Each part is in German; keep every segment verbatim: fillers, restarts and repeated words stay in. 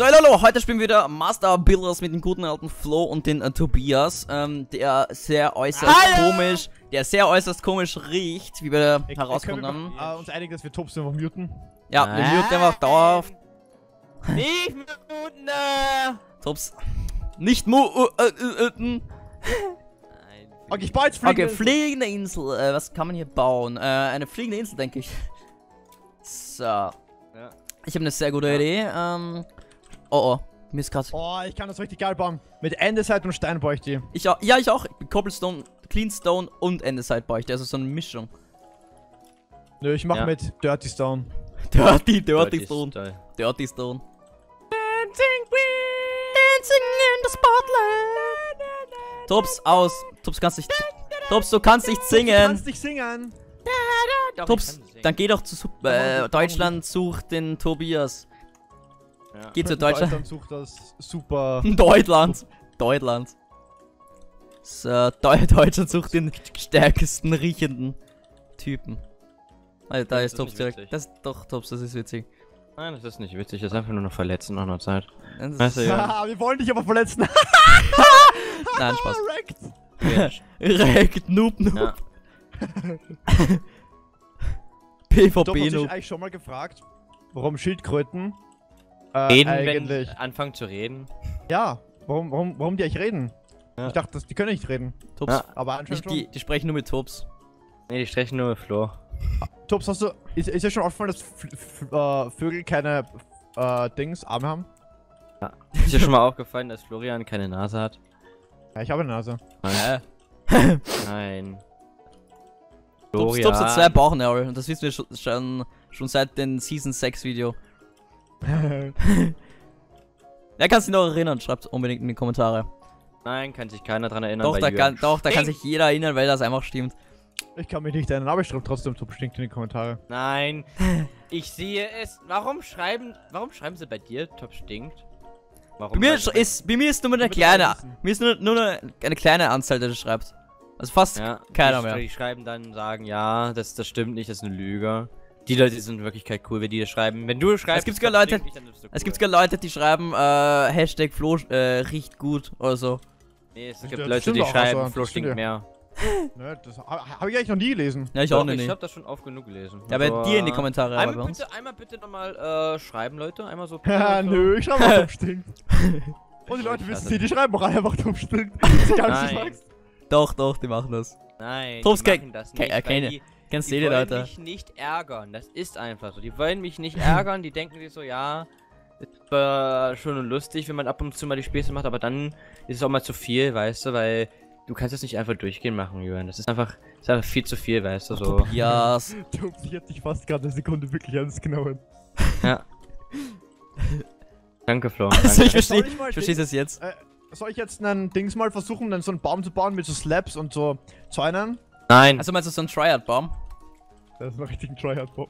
So, hallo, heute spielen wir wieder Master Builders mit dem guten alten Flo und den äh, Tobias, ähm, der sehr äußerst hallo. komisch, der sehr äußerst komisch riecht, wie wir ich, herausgefunden haben. Wir äh, uns einigen, dass wir Tops einfach muten. Ja, wir muten einfach dauerhaft. Nicht muten, äh. Tops. Nicht muten. Okay, ich baue jetzt fliegende Okay, fliegende Insel. Äh, was kann man hier bauen? Äh, eine fliegende Insel, denke ich. So. Ja. Ich habe eine sehr gute ja. Idee. Ähm. Oh oh. Mir ist krass. Oh, ich kann das richtig geil bauen. Mit Andesite und Stein baue ich die. Ich auch. Ja, ich auch. Cobblestone, Cleanstone und Andesite baue ich die. Also so eine Mischung. Nö, ich mache ja. mit Dirty Stone. Dirty, Dirty, Dirty Stone. Style. Dirty Stone. Dancing Queen. Dancing in the spotlight. Tops, aus. Tops, kannst nicht. Tops, du kannst nicht singen. Du kannst nicht singen. Tops, dann geh doch zu äh, Deutschland, such den Tobias. Ja. Geh zu Deutschland. Deutschland sucht das super. Deutschland. Deutschland. So, Deu Deutschland sucht den stärksten riechenden Typen. Alter, da ist Tops direkt. Das ist doch Tops, das ist witzig. Nein, das ist nicht witzig, das ist einfach nur noch verletzen nach einer Zeit. Weißt du, ja. Wir wollen dich aber verletzen. Nein, Spaß. Wrecked. Wrecked, Noob, Noob. Ja. PvP, Doch, hast du dich Noob. eigentlich schon mal gefragt, warum Schildkröten äh, Reden, eigentlich... wenn anfangen zu reden. Ja, warum, warum, warum die eigentlich reden? Ja. Ich dachte, dass die können nicht reden. Tops. Ja. Aber anscheinend Nicht die, die sprechen nur mit Tops. Ne, die sprechen nur mit Flo. Tops, hast du... Ist, ist ja schon aufgefallen, dass F F äh, Vögel keine äh, Dings, Arme haben? Ja. Ist dir schon mal aufgefallen, dass Florian keine Nase hat? Ja, ich habe eine Nase. Nein. Nein. Tops, Tops hat zwei Bauchnägel und das wissen wir schon, schon, schon seit dem Season sechs Video. Wer kann sich noch erinnern? Schreibt unbedingt in die Kommentare. Nein, kann sich keiner dran erinnern. Doch, da kann, doch, da kann sich jeder erinnern, weil das einfach stimmt. Ich kann mich nicht erinnern, aber ich schreibe trotzdem Top stinkt in die Kommentare. Nein, ich sehe es. Warum schreiben, warum schreiben sie bei dir Top stinkt? Warum? Bei mir ist, bei mir ist nur eine kleine, mir ist nur, nur eine, eine kleine Anzahl, der das schreibt. Also fast ja, keiner die, mehr. Die schreiben dann, sagen, ja, das, das stimmt nicht, das ist eine Lüge. Die Leute sind in Wirklichkeit cool, wenn die das schreiben. Wenn du schreibst, es gibt sogar Leute, nicht, dann bist du cool. Es gibt sogar Leute, die schreiben, äh, Hashtag Flo äh, riecht gut oder so. Nee, es Das gibt stimmt Leute, die auch, schreiben, also, Flo das stimmt stinkt ja. mehr. Ne, das habe hab ich eigentlich noch nie gelesen. Ja, ich Doch, auch nicht. Ich hab das schon oft genug gelesen. Ja, bei also, dir in die Kommentare, aber bei einmal uns. bitte, einmal bitte nochmal äh, schreiben, Leute. Einmal so. Ja, so. nö, ich schreibe auch Top stinkt. Und die Leute wissen sie, die schreiben auch alle einfach Top stinkt. Nein. Doch, doch, die machen das. Nein, Tops, die machen das nicht, weil keine. die, Kennst du die die wollen Leute? mich nicht ärgern. Das ist einfach so. Die wollen mich nicht ärgern. Die denken sich so, ja, ist äh, schon lustig, wenn man ab und zu mal die Späße macht, aber dann ist es auch mal zu viel, weißt du, weil du kannst das nicht einfach durchgehen machen, Jürgen. Das ist einfach, das ist einfach viel zu viel, weißt du, so. Tobias. Tops, ich hätte dich fast gerade eine Sekunde wirklich ernst genommen. Ja. Danke, Flo. Also Danke. ich verstehe, Soll ich mal ich verstehe es jetzt. Äh, soll ich jetzt einen Dings mal versuchen, dann so einen Baum zu bauen mit so Slabs und so Zäunen? Nein. Also meinst du so einen Triad-Baum? Das ist ein richtiger Tryhard-Baum.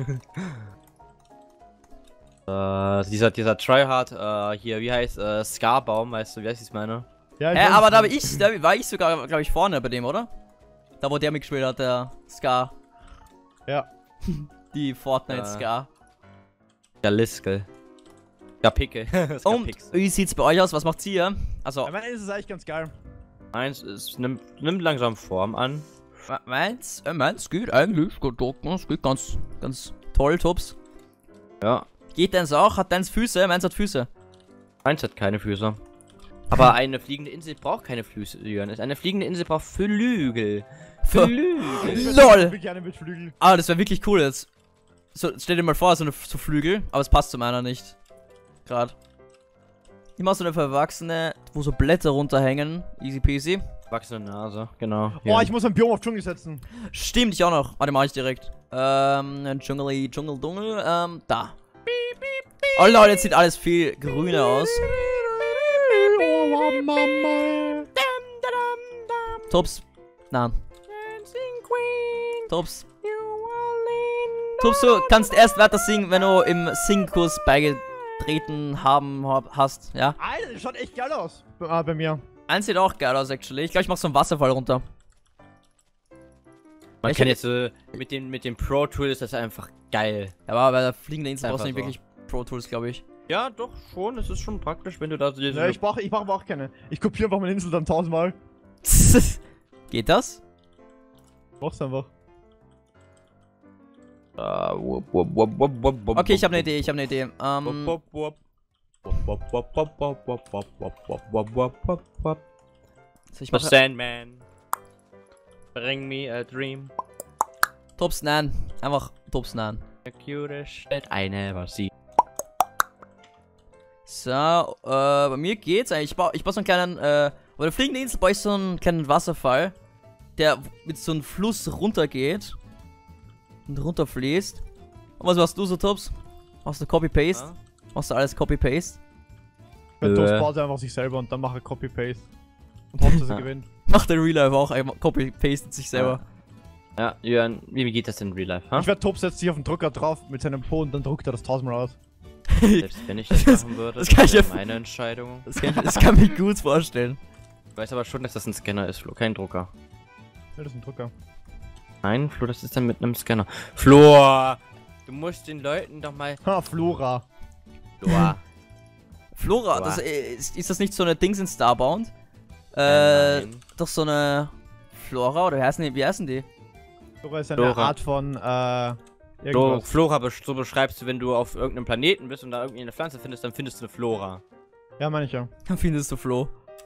Äh, dieser, dieser Tryhard, äh, hier, wie heißt, äh, Scar-Baum, weißt du, wie heißt ich meine? Ja, ich Hä, weiß aber nicht. da war ich, da war ich sogar, glaube ich, vorne bei dem, oder? Da wo der mitgespielt hat, der Scar. Ja. Die Fortnite-Scar. Der Liskel. Der Picke. Und wie sieht's bei euch aus? Was macht ihr? Also, Ja, meine ist es eigentlich ganz geil. Eins, es nimmt, nimmt langsam Form an. meins, äh, meins geht eigentlich, gut, es geht ganz, ganz toll, Tops. Ja. Geht deins auch? Hat deins Füße? Meins hat Füße. Meins hat keine Füße. Aber eine fliegende Insel braucht keine Füße, Jürgen. Eine fliegende Insel braucht Flügel. Flügel. LOL! Ich gerne mit Flügeln. Ah, das wäre wirklich cool jetzt. So, stell dir mal vor, so eine so Flügel, aber es passt zu meiner nicht. Gerade. Immer so eine verwachsene, wo so Blätter runterhängen. Easy peasy. Wachsende Nase, genau. Oh, ich muss ein Biom auf Dschungel setzen. Stimmt, ich auch noch. Warte, mach ich direkt. Ähm, Dschungel, Dschungel, Dschungel, ähm, da. Oh Leute, jetzt sieht alles viel grüner aus. Tops. Nein. Tops. Tops, du kannst erst weiter singen, wenn du im Singkurs beigetreten haben hast, ja? Alter, das schaut echt geil aus. Äh, bei mir. Eins sieht auch geil aus, actually. Ich glaube, ich mach so einen Wasserfall runter. Man Ich kann hätte- jetzt äh, mit dem mit dem Pro Tool ist das einfach geil. Ja, aber bei der fliegenden Insel brauchst du nicht Einfach wirklich Pro Tools, glaube ich. Ja, doch, schon. Es ist schon praktisch, wenn du da so... Ja, ich brauche ich brauch aber auch keine. Ich kopiere einfach meine Insel dann tausendmal. Geht das? Mach's einfach. Uh, wupp, wupp, wupp, wupp, wupp, wupp, Okay, ich habe eine Idee, ich habe eine Idee. Ähm, wupp, wupp, wupp, wupp, wupp, wupp, wupp, wupp, wupp, wupp, wupp, wupp, wupp, wupp. so, ich The mache Sandman. Bring me a dream. Tops nein. Einfach Tops nein. The cutest shit I never see. So, äh, bei mir geht's eigentlich. Ich baue, ich baue so einen kleinen, äh, bei der fliegenden Insel baue ich so einen kleinen Wasserfall, der mit so einem Fluss runtergeht und runterfließt. Und was machst du so, Tops? Machst du Copy-Paste? Ja. Machst du alles Copy-Paste? Der Äh. Toast baut einfach sich selber und dann macht er Copy-Paste. Und hofft, dass er gewinnt. Macht der Real Life auch einfach Copy-Pastet sich selber. Ja, Jörn, wie geht das in Real Life, ha? Ich werde Top setzt sich auf den Drucker drauf mit seinem Po und dann druckt er das tausendmal aus. Selbst wenn ich das Das- machen würde, das kann ich wäre ja- meine Entscheidung. Das kann, ich, das kann ich mir gut vorstellen. Ich weiß aber schon, dass das ein Scanner ist, Flo, kein Drucker. Ja, das ist ein Drucker. Nein, Flo, das ist dann mit einem Scanner. Flo! Du musst den Leuten doch mal... Ha, Flora. Flo. Flora, Boah. das, äh, ist, ist das nicht so eine Dings in Starbound? Äh, Äh, nein. doch so eine Flora oder wie heißen die? Wie heißen die? Flora ist eine Flora. Art von, äh, So, irgendwas. Flora, besch- so beschreibst du, wenn du auf irgendeinem Planeten bist und da irgendwie eine Pflanze findest, dann findest du eine Flora. Ja, meine ich ja. Dann findest du Flo.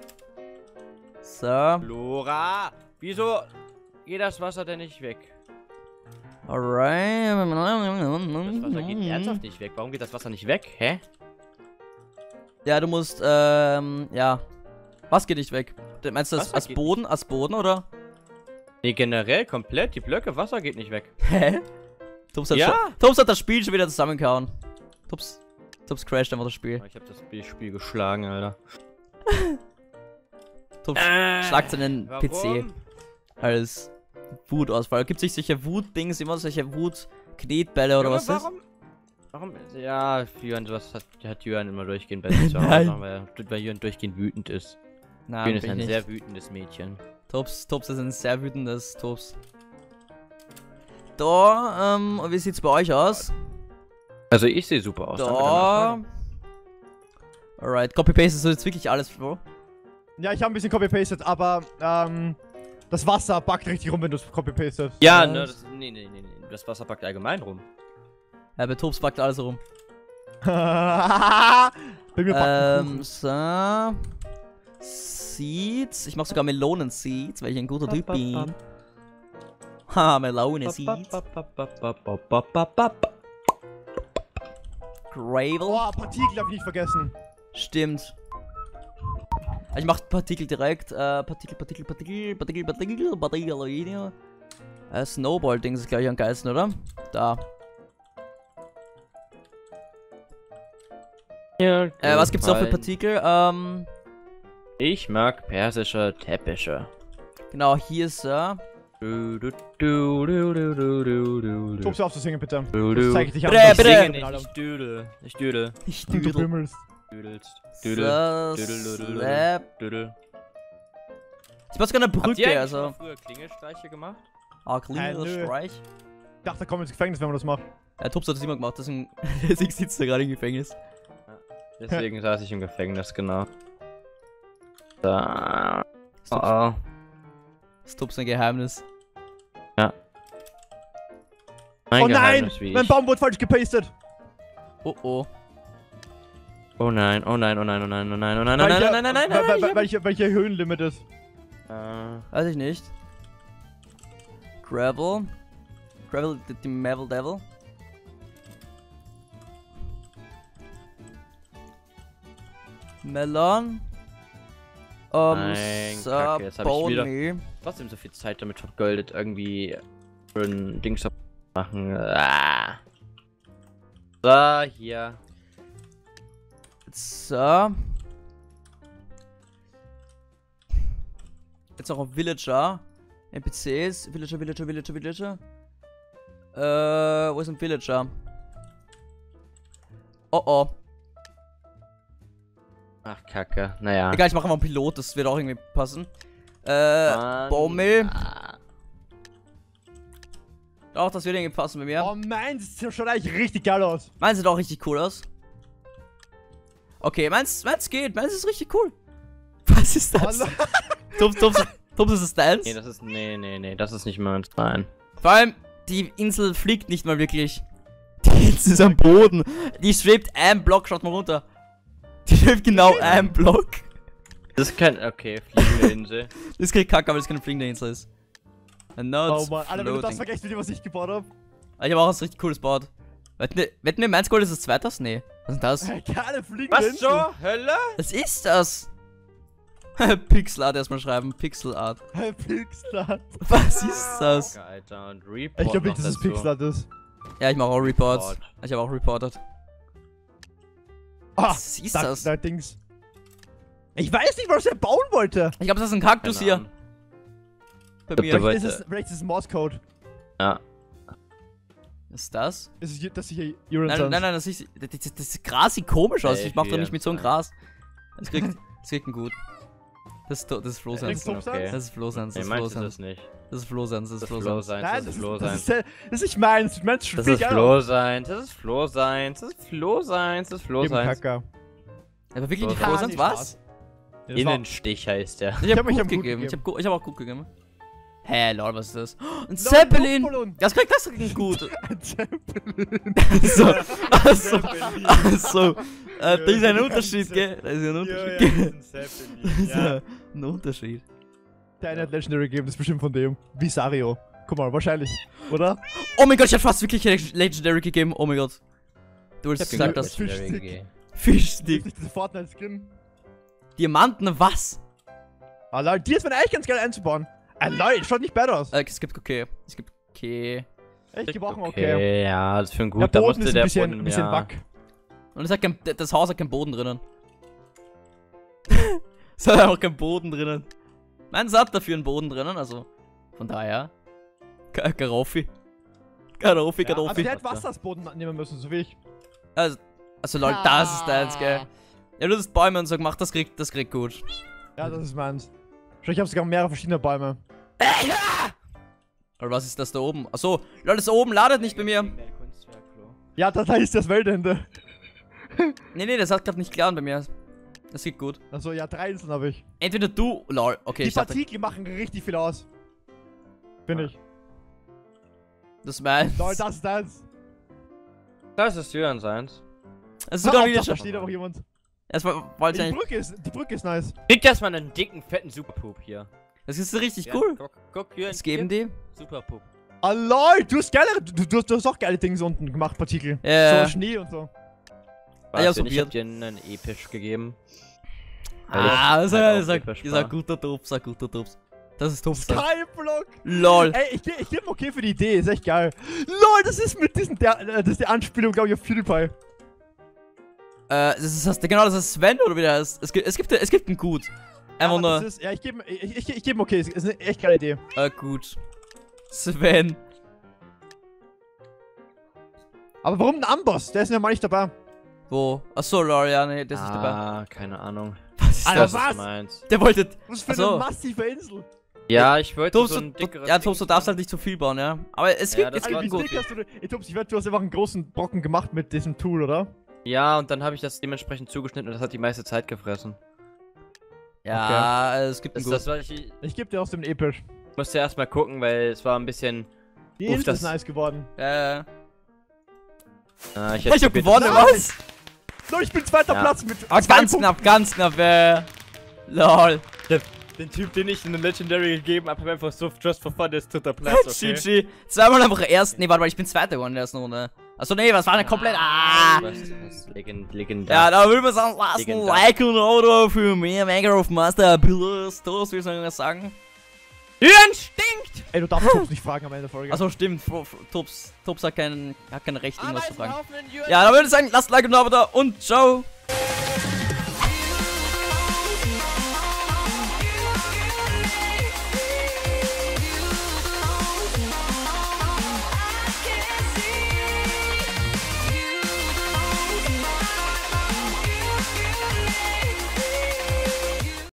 So, Flora! Wieso geht das Wasser denn nicht weg? alright. Das Wasser geht ernsthaft nicht weg. Warum geht das Wasser nicht weg? Hä? Ja, du musst, ähm, ja. Was geht nicht weg? Du meinst du das Wasser als geht Boden? Als Boden oder? Nee, generell komplett. Die Blöcke, Wasser geht nicht weg. Hä? Tups hat, Ja? schon- Tups hat das Spiel schon wieder zusammengehauen. Tups, Tups crasht einfach das Spiel. Ich hab das Spiel- Spiel geschlagen, Alter. Tups Äh, schlagt seinen P C warum? als Wutausfall. Gibt sich solche Wut-Dings immer, solche Wut-Knetbälle oder Junge, was ist? warum? Warum? Ja, Jürgen, sowas hat, hat Jürgen immer durchgehend bei sich zu Hause, Nein. weil, weil Jürgen durchgehend wütend ist. Nein, Jürgen ist bin ein ich sehr nicht. wütendes Mädchen. Tops, Tops ist ein sehr wütendes Tops. Da, ähm, und wie sieht's bei euch aus? Also ich sehe super aus. danke der Da. Nachfrage. Alright, Copy-Paste ist so jetzt wirklich alles, Bro. Ja, ich habe ein bisschen copy-pasted, aber, ähm, das Wasser backt richtig rum, wenn du es copy-pastest. Ja, Was? ne, das, nee, nee, nee, nee, das Wasser packt allgemein rum. Ja, bei Tops packt alles rum. Bei mir backen Ähm, so. Seeds. Ich mach sogar Melonen-Seeds, weil ich ein guter Typ bin. Ha, Melone-Seeds. Gravel. Oh, Partikel darf ich nicht vergessen. Stimmt. Ich mach Partikel direkt. Äh, Partikel, Partikel, Partikel, Partikel, Partikel, Partikel, äh, Snowball-Dings ist gleich am geilsten, oder? Da. Ja, Äh, was gibt's noch für gefallen. Partikel? Ähm, Ich mag persische Teppiche. genau, hier ist, äh, Du, du, du, du, du, du, du, du, Tob, hör auf zu singen, bitte. du, Das du. zeig ich dich an. Bitte, Ich bitte. singe Singe nicht, nicht, Alter. ich düdel. Ich düdel. ich Und du düdel. bimmelst. Düdelst. So, Düdel. Düdel, düdel, Slap. Düdel. Ich mach sogar eine Habt ihr Brücke, eigentlich also. mal früher Klingelstreiche gemacht? Ah, Äh, kleiner nö. Streich. Ich dachte, da kommen wir ins Gefängnis, wenn man das macht. Ja, Tops hat das immer gemacht, deswegen, deswegen sitzt er gerade im Gefängnis. Deswegen saß ich im Gefängnis, genau. Da. Das Oh, Tops, oh. das ist Tops ein Geheimnis. Mein Oh nein! Geheimnis, wie Mein ich. Baum wurde falsch gepastet. Oh oh. Oh nein, oh nein, oh nein, oh nein, oh nein, oh nein, oh Weil nein, hier- nein, nein, nein, nein, weil- nein, weil- ich hab- Welche welche Höhenlimit ist. Äh, Weiß ich nicht. Gravel. Gravel, the, the Mevel Devil. Melon. Um, Nein, so, Kacke, jetzt hab ich Bone wieder- Meal. trotzdem so viel Zeit damit vergoldet, irgendwie für ein Ding zu machen. Ah. So, hier. So. Jetzt noch ein Villager. N P Cs. Villager, Villager, Villager, Villager. Äh, wo ist ein Villager? Oh oh. Ach, Kacke. Naja. Egal, ich mache mal einen Pilot, das wird auch irgendwie passen. Äh, Mann. Baumel. Ah. Doch, das wird irgendwie passen bei mir. Oh nein, das sieht- schaut eigentlich richtig geil aus. Meinen sieht auch richtig cool aus. Okay, meins, meins geht. Meins ist richtig cool. Was ist das? Oh, Tups, Tups, Tups, ist es deins? Nee, das ist. Nee, nee, nee, das ist nicht meins. Nein. Vor allem, die Insel fliegt nicht mal wirklich. Die Insel ist am Boden. Die schwebt ein Block, schaut mal runter. Die schwebt genau ein Block. Das ist kein. Okay, fliegende Insel. Das ist kein Kack, aber das keine fliegende Insel ist. And now oh it's Mann, Alter, wenn du das floating. vergisst, wie was ich gebaut hab. Ich habe auch was richtig cooles gebaut. Wetten wir, wetten wir, meins Gold ist das zweites? Nee. Was ist denn das? Hey, keine fliegende Was Insel. zur Hölle? Was ist das? Pixelart erstmal schreiben. Pixelart. Hey, Pixelart. Was ist das? Alter, und Report Ich glaube nicht, noch dass es dazu. Pixelart ist. Ja, ich mache auch Reports. Report. Ich habe auch reportet. Ah, Was ist da, das? da Dings. Ich weiß nicht, was er bauen wollte. Ich glaube, das ist ein Kaktus Keine hier. Ahnung. Bei Ich glaub, mir. der Vielleicht ist wollte- es, vielleicht ist es Morse-Code. Ja. Was ist das? Das ist hier, das ist hier Uran Nein, Suns. nein, nein, das, ist, das, das, das Gras sieht komisch aus. Ey, Ich mach doch nicht mit so einem Julian. Gras. Das kriegt, das kriegt ein gut. Das ist, das ist Flohsans. Äh, okay. Das ist Flohsans, Nee, das ist meins ist Flohsans. es nicht. Das ist Flohsans, das Das ist ist Flo Flohsans. sein, Nein, das das ist ist, Flo das, sein. ist, das ist nicht meins. Das ist meins schon Das viel ist geiler. Flo sein, das ist Flo sein, das ist Flo sein, das ist Flo Eben sein. Kacker. Aber wirklich die Ja, Flohsans, nee, was? Spaß. Ja, das war- Innenstich heißt der. Ich Ich hab, hab mich gut am gut gegeben. Ich gegeben. hab, gu- ich hab auch gut gegeben. Hä, lol, was ist das? Oh, ein Lol, Zeppelin! Luftballon. Das kriegt das kriegt gut. Ein Zeppelin. so, also, also, äh, da ist ein Unterschied, gell? Da ist ein Unterschied, gell? Da ist ja ein Unterschied. Der hat Legendary gegeben, das ist bestimmt von dem. Visario. Guck mal, wahrscheinlich. Oder? Oh mein Gott, ich hab fast wirklich Leg- Legendary gegeben. Oh mein Gott. Du Ich hast hab gesagt, den dass Fischstick. Fischstick. Das Fischstick. ist nicht diese Fortnite-Skin. Diamanten, was? Ah, Leute, die ist mir eigentlich ganz geil einzubauen. Ah, Leute, schaut nicht bad aus. Äh, es gibt okay. Es gibt okay. Echt, die brauchen okay. Okay, ja, das ist für ein Der gut, da Boden musste ist ein der bisschen, Boden, ein bisschen ja. wack. Und es hat kein, das Haus hat keinen Boden drinnen. Es hat auch keinen Boden drinnen. Meins hat dafür einen Boden drinnen, also von daher. Ka- Garoffi. Garoffi, Ja, also Garoffi. der hätte Wassersboden nehmen müssen, so wie ich. Also, also lol, das ist deins, gell? Ja, du hast Bäume und so gemacht, das kriegt, das kriegt gut. Ja, das ist meins. Schau, ich habe sogar mehrere verschiedene Bäume. Oder was ist das da oben? Achso, lol, das da oben ladet nicht bei mir. Ja, da, da ist das Weltende. Nee, nee, das hat gerade nicht geladen bei mir. Das geht gut. Also ja, drei Inseln habe ich. Entweder du, lol, okay, Die ich dachte, Partikel machen richtig viel aus. Bin ich. das ist meins. Lol, das ist deins. Das ist Jürgen seins. Das ist Hör sogar auf, wieder da schon. steht auch jemand. Erstmal wollte ich Die eigentlich. Brücke ist, die Brücke ist nice. Krieg erstmal einen dicken, fetten Superpoop hier. Das ist richtig Ja, cool. Guck, guck Jürgen. Was geben die? Superpoop. Ah, lol, du hast geile, du, du, hast, du hast auch geile Dinge unten gemacht, Partikel. Ja. So Schnee und so. Ah, ja, Was, denn? ich probiert. hab dir einen episch gegeben. Ah, das ist halt ein, auch ist ein, episch ist war. ein guter Tops, ein guter Tops. Das ist Tops. da. Skyblock. Lol. Ey, ich, geb- ich gebe okay für die Idee, ist echt geil. Lol, das ist mit diesem, der, äh, das ist die Anspielung, glaube ich, auf PewDiePie. Äh, das ist das, genau, das ist Sven oder wie der heißt. Es gibt, es gibt, es gibt einen gut. Einfach Aber nur, das ist, ja, ich gebe ich, ich, ich geb okay, ist ist eine echt geile Idee. äh, gut. Sven. Aber warum ein Amboss? Der ist ja mal nicht dabei. Wo? Achso, lol, ja, nee, der ist nicht dabei. Ah, keine Ahnung. Was ist Alter, das? Das was? ist meins. Der wollte. Was für Ach so. eine massive Insel. Ja, ich wollte Tops, so ein du, dickeres ja, Tops, du Ding darfst haben. halt nicht zu viel bauen, ja. Aber es Ja, gibt, das es gibt war einen Wie gut. dick hast du, ich glaub, ich wette, du hast einfach einen großen Brocken gemacht mit diesem Tool, oder? Ja, und dann habe ich das dementsprechend zugeschnitten und das hat die meiste Zeit gefressen. Ja, es gibt einen Das ist gut. das, was ich Ich gebe dir aus dem Episch. musste erst mal gucken, weil es war ein bisschen. Die Uff, Insel das- ist nice geworden. Äh, Äh, ich hab probiert, gewonnen, das- was? So, ich bin zweiter Ja. Platz mit Ah, zwei ganz Punkten. knapp, ganz knapp, äh. Lol. Den Typ, den ich in den Legendary gegeben habe, einfach so just for fun, ist dritter Platz, G G. Zweimal einfach erst. Nee, warte mal, ich bin Zweiter geworden in der ersten Runde. Achso, nee, was war denn komplett. Ah! Was, was, legend, legendär. Ja, da würde man sagen, lasst ein Legendär. Like und ein Abo für mehr Minecraft Master Builders. Toast, wie soll ich das sagen? Jürgen stinkt! Ey, du darfst Tops nicht fragen am Ende der Folge. Achso, stimmt. Fro- Fro- Tops, Tops hat kein, hat kein Recht, irgendwas zu fragen. Ameisen, Ja, dann würde ich sagen, lasst ein Like und ein Abo da und ciao.